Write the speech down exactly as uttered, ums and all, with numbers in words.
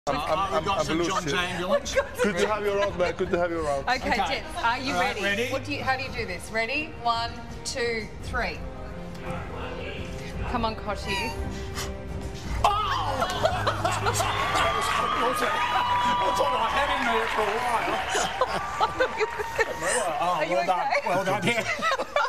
I'm, I'm, We've got I'm some John's ambulance. Good to have you around, man. Good to have you around. Okay, Okay. gents, are you Right, ready? ready? What do you? How do you do this? Ready? One, two, three. Come on, Kochie. Oh! I thought I had him there for a while. Oh, Are you well done. okay? Well done, yeah.